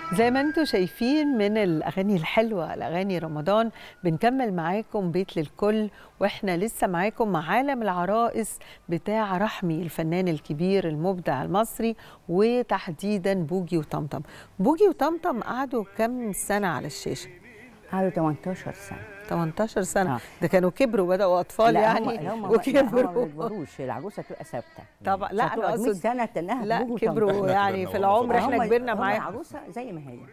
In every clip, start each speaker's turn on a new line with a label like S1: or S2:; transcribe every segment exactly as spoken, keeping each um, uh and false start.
S1: زي ما انتم شايفين من الأغاني الحلوة، الأغاني رمضان، بنكمل معاكم بيت للكل، وإحنا لسه معاكم مع عالم العرائس بتاع رحمي الفنان الكبير المبدع المصري، وتحديدا بوجي وطمطم. بوجي وطمطم قعدوا كم سنة على الشاشة؟
S2: قعدوا تمنتاشر سنة.
S1: تمنتاشر سنة.
S2: آه.
S1: ده كانوا كبروا، بدأوا أطفال
S2: لا
S1: يعني
S2: هم
S1: وكبروا.
S2: ما بيكبروش، العروسة تبقى ثابتة
S1: طبعا. لا أنا
S2: مية
S1: أقصد
S2: سنة تنها.
S1: لا كبروا يعني في العمر، احنا كبرنا معاهم.
S2: العروسة زي ما هي،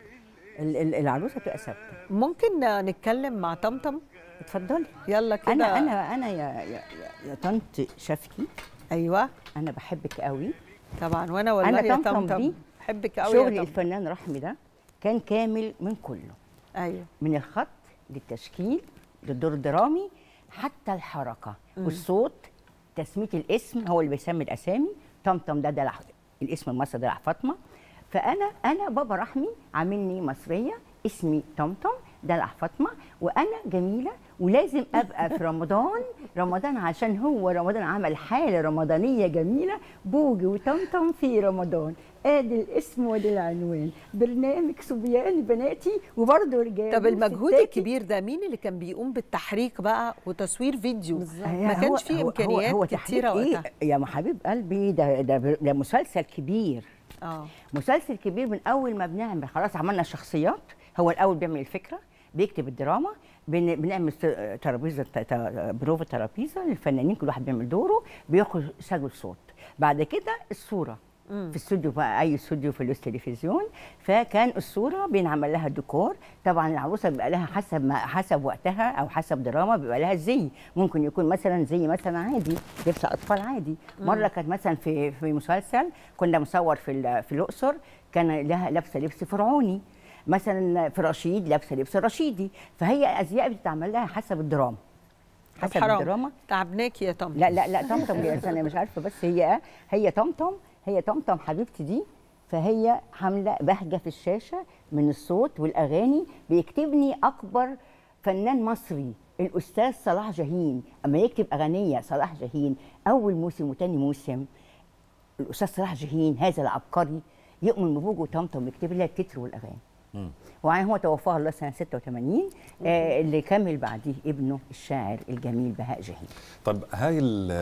S2: العروسه بتبقى ثابته.
S1: ممكن نتكلم مع طمطم؟
S2: اتفضلي.
S1: يلا كده.
S2: انا انا انا يا يا, يا طنط شفكي.
S1: ايوه
S2: انا بحبك قوي
S1: طبعا. وانا والله يا طمطم دي بحبك قوي.
S2: شغل الفنان رحمي ده كان كامل من كله.
S1: ايوه،
S2: من الخط للتشكيل للدور الدرامي حتى الحركه م. والصوت، تسميه الاسم، هو اللي بيسمي الاسامي. طمطم ده دلع الاسم المصري، دلع فاطمه. فانا انا بابا رحمي عاملني مصريه، اسمي طمطم دلع فاطمه، وانا جميله ولازم ابقى في رمضان. رمضان عشان هو رمضان عمل حاله رمضانيه جميله. بوجي وطمطم في رمضان، ادي الاسم وادي العنوان، برنامج صبيان بناتي وبرضه رجال.
S1: طب المجهود الكبير ده مين اللي كان بيقوم بالتحريك بقى وتصوير فيديو؟ ما كانش فيه امكانيات هو هو
S2: كتيره
S1: وقتها.
S2: إيه يا حبيب قلبي، ده ده ده مسلسل كبير.
S1: اه
S2: مسلسل كبير. من اول ما بنعمل خلاص عملنا شخصيات، هو الاول بيعمل الفكره، بيكتب الدراما، بن... بنعمل ترابيزه بروفه ترابيزه للفنانين، كل واحد بيعمل دوره، بياخد سجل صوت. بعد كده الصوره مم. في استوديو بقى، اي استوديو في التلفزيون. فكان الصوره بينعمل لها ديكور. طبعا العروسه بيبقى لها حسب ما حسب وقتها او حسب دراما بيبقى لها زي، ممكن يكون مثلا زي مثلا عادي لبس اطفال عادي. مم. مره كانت مثلا في في مسلسل كنا مصور في في الاقصر، كان لها لابسه لبس فرعوني. مثلا في رشيد لابسه لبس رشيدي. فهي ازياء بتتعمل لها حسب الدراما، حسب
S1: حرام.
S2: الدراما.
S1: تعبناكي يا طمطم.
S2: لا لا لا طمطم دي انا مش عارفه، بس هي هي طمطم هي طمطم حبيبتي دي. فهي عامله بهجه في الشاشه من الصوت والاغاني. بيكتبني اكبر فنان مصري الاستاذ صلاح جاهين، اما يكتب اغنيه صلاح جاهين اول موسم وثاني موسم، الاستاذ صلاح جاهين هذا العبقري يؤمن ببوجي وطمطم يكتب لها التتر والاغاني. وعين هو توفاه الله سنه ستة وثمانين. آه اللي كمل بعديه ابنه الشاعر الجميل بهاء جاهين.
S3: طب هاي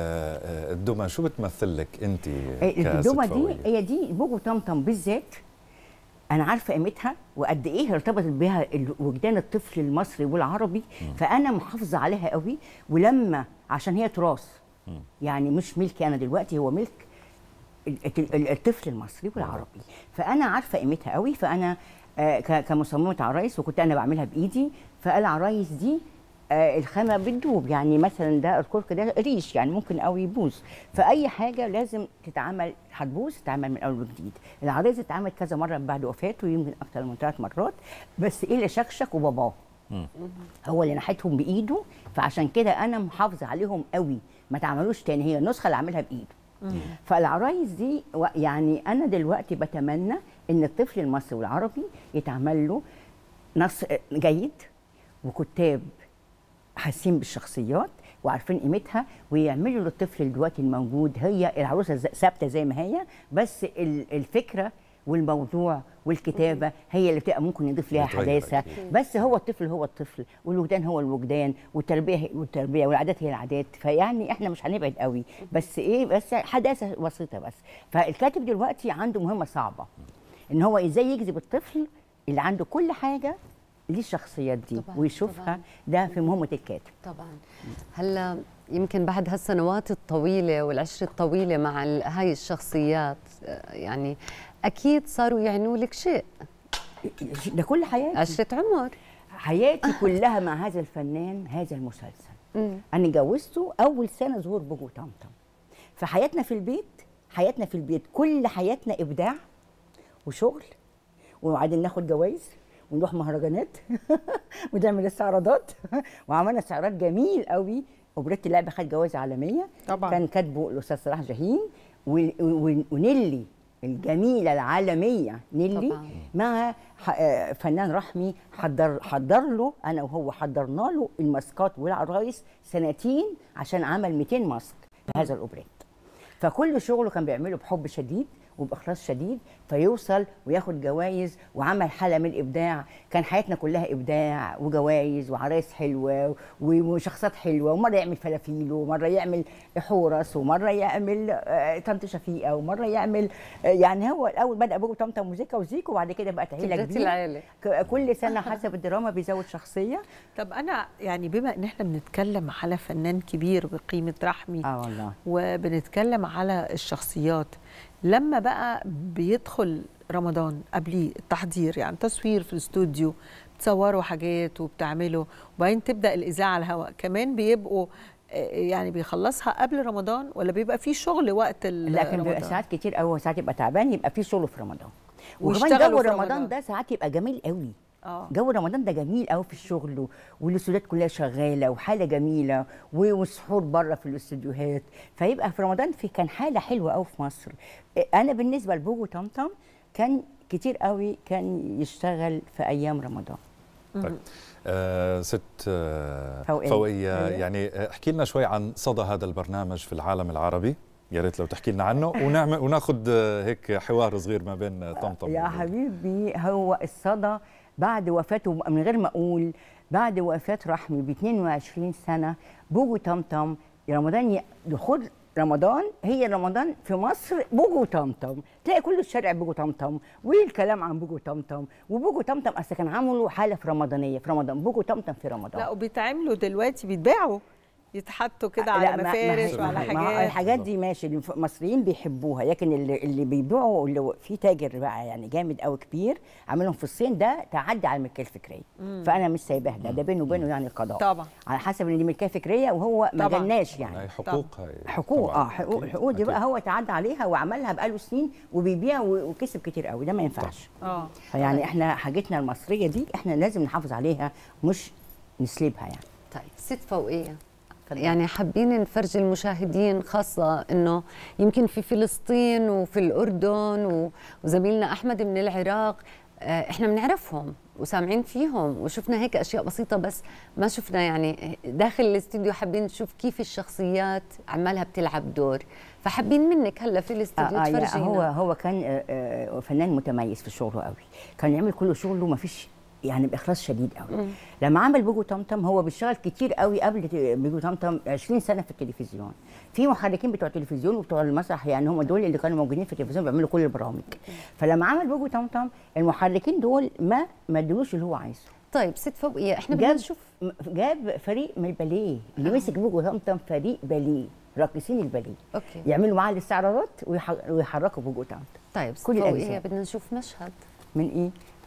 S3: الدمى شو بتمثل لك انت؟
S2: الدمى دي هي دي بوجي وطمطم بالذات، انا عارفه قيمتها وقد ايه ارتبطت بها وجدان الطفل المصري والعربي. م. فانا محافظه عليها قوي. ولما عشان هي تراث يعني مش ملكي انا دلوقتي، هو ملك الطفل المصري والعربي. فانا عارفه قيمتها قوي. فانا آه كمصممه عرايس، وكنت انا بعملها بايدي. فالعرايس دي آه الخامه بتدوب، يعني مثلا ده الكرك ده ريش يعني ممكن قوي يبوظ. فاي حاجه لازم تتعمل هتبوظ تتعمل من اول وجديد. العرايس اتعملت كذا مره بعد وفاته، يمكن اكتر من ثلاث مرات. بس ايه اللي شكشك وباباه هو اللي نحتهم بايده. فعشان كده انا محافظه عليهم قوي، ما تعملوش تاني، هي النسخه اللي عاملها بايده. فالعرايس دي يعني انا دلوقتي بتمنى ان الطفل المصري والعربي يتعمل له نص جيد وكتاب حاسين بالشخصيات وعارفين قيمتها، ويعملوا للطفل دلوقتي الموجود. هي العروسه ثابته زي ما هي، بس الفكره والموضوع والكتابه هي اللي بتبقى ممكن يضيف لها حداثه. بس هو الطفل هو الطفل، والوجدان هو الوجدان، والتربيه والتربيه، والعادات هي العادات. فيعني احنا مش هنبعد قوي، بس ايه بس حداثه بسيطه بس. فالكاتب دلوقتي عنده مهمه صعبه، ان هو ازاي يجذب الطفل اللي عنده كل حاجه للشخصيات دي طبعًا ويشوفها طبعًا. ده في مهمه الكاتب
S4: طبعا. هلا يمكن بعد هالسنوات الطويله والعشره الطويله مع هاي الشخصيات، يعني اكيد صاروا يعنوا لك شيء.
S2: ده كل حياتي،
S4: عشره عمر
S2: حياتي كلها مع هذا الفنان. هذا المسلسل م. انا جوزته اول سنه ظهور بوجي وطمطم. فحياتنا في البيت حياتنا في البيت كل حياتنا ابداع وشغل، وبعدين ناخد جوائز ونروح مهرجانات ونعمل استعراضات. وعملنا استعراض جميل قوي. اوبريت اللعبه خد جوائز عالميه طبعا. كان كاتبه الاستاذ صلاح جاهين ونيلي الجميله العالميه نيلي طبعا. مع فنان رحمي حضر حضر له، انا وهو حضرنا له الماسكات والعرايس سنتين عشان عمل مئتين ماسك في هذا الاوبريت. فكل شغله كان بيعمله بحب شديد وباخلاص شديد فيوصل وياخد جوائز وعمل حاله من الابداع. كان حياتنا كلها ابداع وجوائز وعرايس حلوه وشخصيات حلوه، ومره يعمل فلافيل ومره يعمل حورس ومره يعمل طنط شفيقه ومره يعمل يعني هو الاول بدا بوجو طمطم موسيقى وزيكو وبعد كده بقت عيله كبيره العيله. كل سنه حسب الدراما بيزود شخصيه.
S1: طب انا يعني بما ان احنا بنتكلم على فنان كبير بقيمه رحمي
S2: اه والله
S1: وبنتكلم على الشخصيات، لما بقى بيدخل رمضان قبليه التحضير يعني تصوير في الاستوديو بتصوروا حاجات وبتعملوا وبعدين تبدا الاذاعه على الهواء، كمان بيبقوا يعني بيخلصها قبل رمضان ولا بيبقى في شغل وقت رمضان؟
S2: لكن بيبقى ساعات كتير قوي، ساعات يبقى تعبان يبقى في شغل في رمضان، وكمان جو رمضان ده ساعات يبقى جميل قوي. اه جو رمضان ده جميل قوي في الشغل والاستوديوهات كلها شغاله وحاله جميله والسحور بره في الاستوديوهات، فيبقى في رمضان في كان حاله حلوه قوي في مصر. انا بالنسبه لبوجو طمطم كان كتير قوي كان يشتغل في ايام رمضان.
S3: طيب آه ست آه فوقية, فوقية يعني احكي لنا شوي عن صدى هذا البرنامج في العالم العربي، يا ريت لو تحكي لنا عنه ونعمل وناخذ هيك حوار صغير ما بين طمطم
S2: يا حبيبي. هو الصدى بعد وفاته من غير ما اقول، بعد وفاه رحمي ب اثنين وعشرين سنه بوجو طمطم رمضان يدخل رمضان هي رمضان في مصر بوجو طمطم، تلاقي كل الشارع بوجو طمطم والكلام عن بوجو طمطم، وبوجو طمطم اصل كان عملوا حاله في رمضانيه في رمضان بوجو طمطم في رمضان.
S1: لا وبيتعملوا دلوقتي بيتباعوا يتحطوا كده على مفارش وعلى حاجات.
S2: الحاجات دي ماشي المصريين بيحبوها، لكن اللي, اللي بيبيعوا اللي في تاجر بقى يعني جامد قوي كبير عاملهم في الصين ده تعدي على الملكيه الفكريه، فانا مش سايباه ده ده بينه وبينه يعني القضاء
S1: طبعا على
S2: حسب ان دي ملكيه فكريه وهو ما جالناش يعني
S3: حقوق
S2: حقوق اه حقوق الحقوق دي بقى هو تعدى عليها وعملها بقاله سنين وبيبيع وكسب كتير قوي، ده ما ينفعش. اه يعني احنا حاجتنا المصريه دي احنا لازم نحافظ عليها مش نسلبها يعني.
S4: طيب ست فوقيه يعني حابين نفرجي المشاهدين خاصة انه يمكن في فلسطين وفي الاردن وزميلنا احمد من العراق احنا بنعرفهم وسامعين فيهم وشفنا هيك اشياء بسيطة بس ما شفنا يعني داخل الاستوديو، حابين نشوف كيف الشخصيات عمالها بتلعب دور، فحابين منك هلا في الاستوديو آه تفرجينا.
S2: هو هو كان فنان متميز في شغله قوي، كان يعمل كل شغله ما فيش يعني باخلاص شديد قوي. لما عمل بوجو طمطم هو بيشتغل كتير قوي قبل بوجو طمطم عشرين سنه في التلفزيون، في محركين بتوع التلفزيون وبتوع المسرح يعني هم دول اللي كانوا موجودين في التلفزيون بيعملوا كل البرامج. فلما عمل بوجو طمطم المحركين دول ما ما ادلوش اللي هو عايزه.
S4: طيب ست فوقيه احنا بدنا نشوف
S2: جاب فريق من الباليه اللي آه. مسك بوجو طمطم فريق باليه راقصين الباليه
S4: اوكي
S2: يعملوا معاه الاستعراضات ويحركوا بوجو طمطم.
S4: طيب ست فوقيه بدنا نشوف مشهد
S2: من ايه؟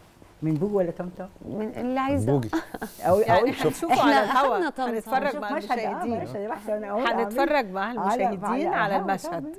S2: من بوجو ولا طمطم؟
S4: من اللي عايزاه
S3: بوجي
S1: او يعني هنشوفه على الهواء، هنتفرج مع المشاهدين هنتفرج مع المشاهدين على المشهد.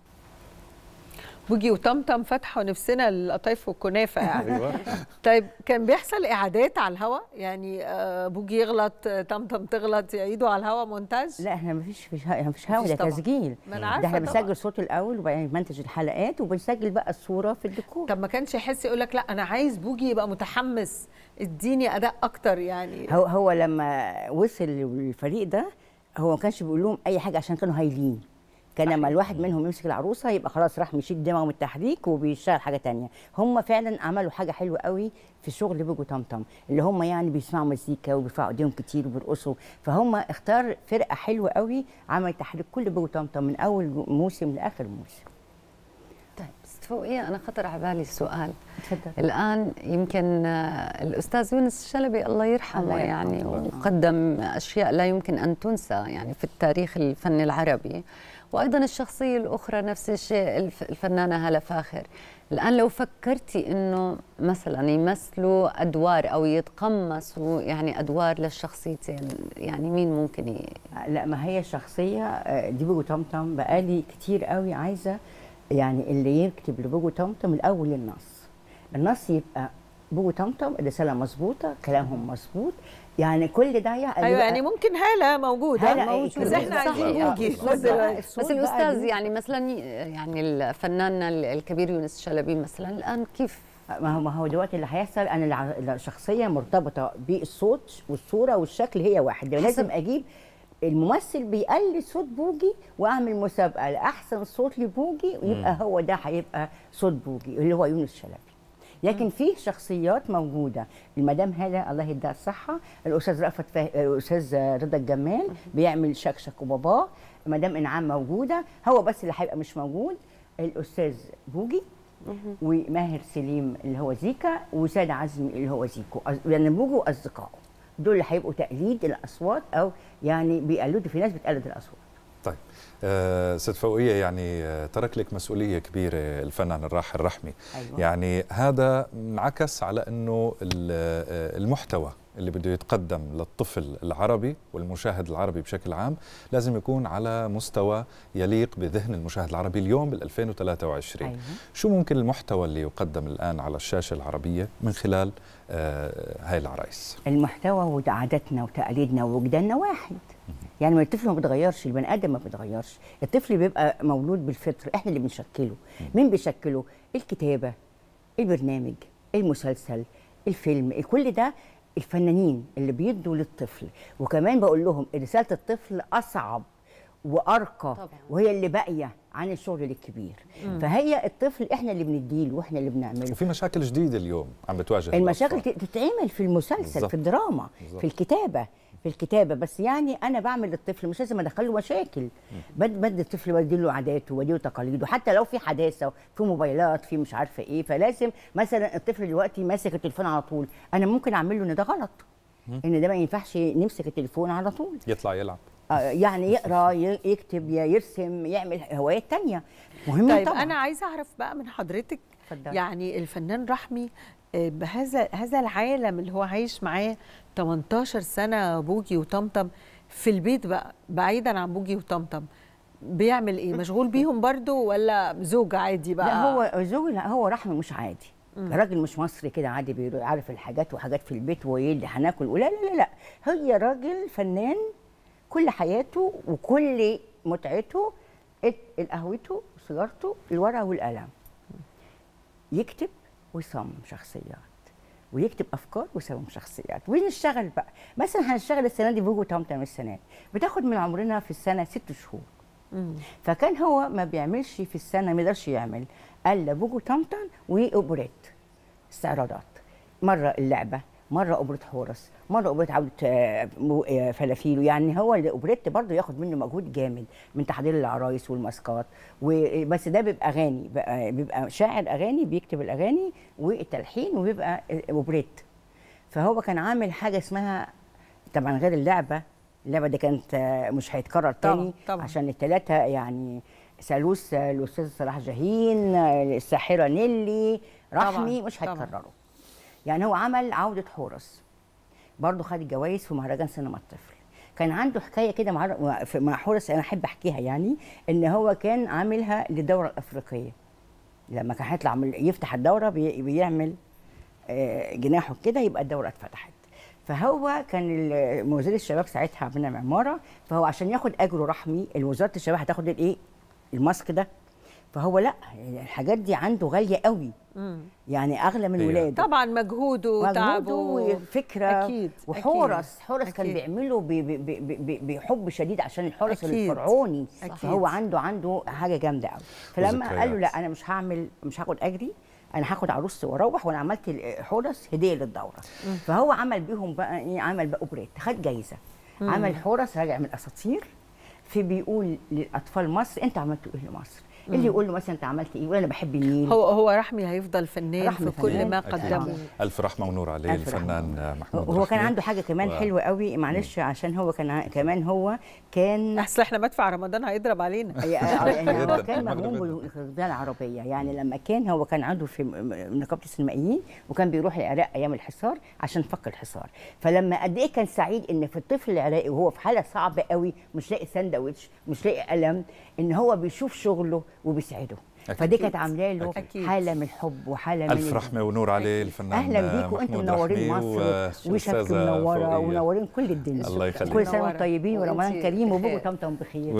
S1: بوجي وطمطم فتحوا نفسنا القطايف والكنافه يعني. طيب كان بيحصل اعادات على الهواء يعني بوجي يغلط طمطم تغلط يعيدوا على الهواء مونتاج؟
S2: لا احنا مفيش مفيش هوا ده تسجيل، ده احنا بنسجل صوت الاول وبعدين بنمنتج الحلقات وبنسجل بقى الصوره في الديكور.
S1: طب ما كانش يحس يقول لك لا انا عايز بوجي يبقى متحمس اديني اداء اكتر يعني؟
S2: هو هو لما وصل الفريق ده هو ما كانش بيقول لهم اي حاجه عشان كانوا هايلين، كان لما الواحد منهم يمسك العروسه يبقى خلاص راح مشيت دماغه من التحريك وبيشتغل حاجه تانية. هم فعلا عملوا حاجه حلوه قوي في شغل بوجو طمطم اللي هم يعني بيسمعوا مزيكا وبيرفعوا ايديهم كتير وبيرقصوا، فهم اختار فرقه حلوه قوي عملت تحريك كل بوجو طمطم من اول موسم لاخر موسم.
S4: طيب ست فوقيه انا خطر على بالي سؤال.
S2: تفضل.
S4: الان يمكن الاستاذ يونس الشلبي الله يرحمه الله يعني وقدم اشياء لا يمكن ان تنسى يعني في التاريخ الفني العربي، وايضا الشخصيه الاخرى نفس الشيء الفنانه هالة فاخر. الان لو فكرتي انه مثلا يمثلوا ادوار او يتقمصوا يعني ادوار للشخصيتين يعني مين ممكن ي...
S2: لا ما هي الشخصيه دي بوجو طمطم بقالي كتير قوي عايزه يعني اللي يكتب لبوجو طمطم الاول النص، النص يبقى بوجو طمطم الرساله مظبوطه كلامهم مظبوط يعني كل ده يعني
S1: ايوه يعني ممكن هاله موجوده
S2: هاله موجودة
S1: بس احنا عايزين بوجي
S4: بس الاستاذ يعني مثلا يعني الفنان الكبير يونس الشلبي مثلا الان كيف
S2: ما هو ما هو دلوقتي اللي هيحصل انا الشخصيه مرتبطه بالصوت والصوره والشكل هي واحد، لازم اجيب الممثل بيقلد صوت بوجي واعمل مسابقه لاحسن صوت لبوجي، ويبقى هو ده هيبقى صوت بوجي اللي هو يونس شلبي. لكن في شخصيات موجوده، المدام هاله الله يديها الصحه، الاستاذ رأفت فه... الاستاذ رضا الجمال بيعمل شكشك وباباه، مدام انعام موجوده، هو بس اللي هيبقى مش موجود الاستاذ بوجي وماهر سليم اللي هو زيكا، وسادة عزمي اللي هو زيكو، لان يعني بوجي واصدقائه دول اللي هيبقوا تقليد الاصوات، او يعني بيقلدوا، في ناس بتقلد الاصوات.
S3: طيب آه ست فوقية، يعني آه ترك لك مسؤولية كبيرة الفنان الراحل رحمي.
S2: أيوة.
S3: يعني هذا انعكس على أنه المحتوى اللي بده يتقدم للطفل العربي والمشاهد العربي بشكل عام لازم يكون على مستوى يليق بذهن المشاهد العربي اليوم بال ألفين وثلاثة وعشرين.
S2: أيوة.
S3: شو ممكن المحتوى اللي يقدم الآن على الشاشة العربية من خلال آه هاي العرايس؟
S2: المحتوى وعاداتنا وتقاليدنا ووجداننا واحد. يعني الطفل ما بيتغيرش، البني ادم ما بيتغيرش، الطفل بيبقى مولود بالفطر، احنا اللي بنشكله. مين بيشكله؟ الكتابه، البرنامج، المسلسل، الفيلم، كل ده الفنانين اللي بيدوا للطفل. وكمان بقول لهم رساله الطفل اصعب وارقى طبعا، وهي اللي باقيه عن الشغل الكبير. مم. فهي الطفل احنا اللي بنديله واحنا اللي بنعمله.
S3: وفي مشاكل جديده اليوم عم بتواجه
S2: المشاكل تتعمل في المسلسل بالزبط. في الدراما بالزبط. في الكتابه في الكتابه بس يعني انا بعمل للطفل، مش لازم ادخله مشاكل. بدي الطفل بدي له عاداته وبدي له تقاليده، حتى لو في حداثه في موبايلات في مش عارفه ايه، فلازم مثلا الطفل دلوقتي ماسك التليفون على طول، انا ممكن اعمل له ان ده غلط، ان ده ما ينفعش نمسك التليفون على طول،
S3: يطلع يلعب
S2: يعني يقرا يكتب يرسم يعمل هوايات تانية مهمه.
S1: طيب
S2: طبعا
S1: انا عايزه اعرف بقى من حضرتك
S2: فضل.
S1: يعني الفنان رحمي بهذا هذا العالم اللي هو عايش معاه تمنتاشر سنه بوجي وطمطم في البيت بقى بعيدا عن بوجي وطمطم، بيعمل ايه؟ مشغول بيهم برضو ولا زوج عادي بقى؟
S2: لا هو زوج، لا هو رحمي مش عادي، راجل مش مصري كده عادي عارف الحاجات وحاجات في البيت واللي هناكل ولا لا لا لا، هي راجل فنان كل حياته وكل متعته قهوته وسيجارته الورقه والقلم، يكتب ويصمم شخصيات ويكتب افكار ويصمم شخصيات ونشتغل بقى. مثلا هنشتغل السنه دي بوجي وطمطم، السنه دي بتاخد من عمرنا في السنه ست شهور. مم. فكان هو ما بيعملش في السنه، ما يقدرش يعمل الا بوجي وطمطم واوبريت استعراضات، مره اللعبه، مره اوبريت حورس، مره اوبريت عوده فلافيلو. يعني هو الاوبريت برضه ياخد منه مجهود جامد من تحضير العرايس والماسكات، وبس ده بيبقى اغاني، بيبقى شاعر اغاني بيكتب الاغاني والتلحين وبيبقى اوبريت. فهو كان عامل حاجه اسمها طبعا غير اللعبه، اللعبه دي كانت مش هيتكرر تاني طبعًا طبعًا. عشان الثلاثه يعني ثالوث الاستاذ صلاح جاهين، الساحره نيلي، رحمي، مش هيتكرروا. يعني هو عمل عودة حورس برضه، خد الجوائز في مهرجان سينما الطفل. كان عنده حكايه كده مع مع حورس انا احب احكيها، يعني ان هو كان عاملها للدوره الافريقيه، لما كان هيطلع يفتح الدوره بيعمل جناحه كده يبقى الدوره اتفتحت. فهو كان وزير الشباب ساعتها عملنا معماره، فهو عشان ياخد اجره رحمي وزاره الشباب هتاخد الايه الماسك ده، فهو لا الحاجات دي عنده غاليه قوي. مم. يعني اغلى من ولاده
S1: طبعا، مجهوده وتعبه
S2: وفكره
S1: اكيد.
S2: وحورس حورس أكيد. كان بيعمله بحب شديد عشان الحورس الفرعوني، فهو عنده عنده حاجه جامده قوي. فلما قال له لا انا مش هعمل مش هاخد اجري، انا هاخد عروستي واروح، وانا عملت حورس هديه للدوره. مم. فهو عمل بيهم بقى ايه، عمل بقى اوبريت، خد جايزه. مم. عمل حورس راجع من الاساطير، في بيقول للاطفال مصر انت عملتوا ايه لمصر، اللي يقول له مثلا انت عملت ايه، وانا بحب النيل.
S1: هو هو رحمي هيفضل فنان في كل فنان. ما قدمه.
S3: الف رحمه ونور عليه الفنان محمود
S2: هو كان عنده حاجه كمان و... حلوه قوي، معلش عشان هو كان كمان هو كان
S1: اصل احنا مدفع رمضان هيضرب علينا.
S2: يعني هو كان مهموم بالخدمه العربيه، يعني لما كان هو كان عضو في نقابه السينمائيين، وكان بيروح العراق ايام الحصار عشان فك الحصار. فلما قد ايه كان سعيد ان في الطفل العراقي وهو في حاله صعبه قوي، مش لاقي ساندوتش مش لاقي قلم، ان هو بيشوف شغله وبيسعده. أكيد. فدي كانت عامله له حاله من الحب وحاله من
S3: الف رحمه ونور عليه الفنان.
S2: اهلا بيكم، انتم منورين مصر وشبكه منوره ومنورين كل الدنيا.
S3: الله يخليك.
S2: كل سنه وانتم طيبين ورمضان كريم وبوجي وطمطم بخير.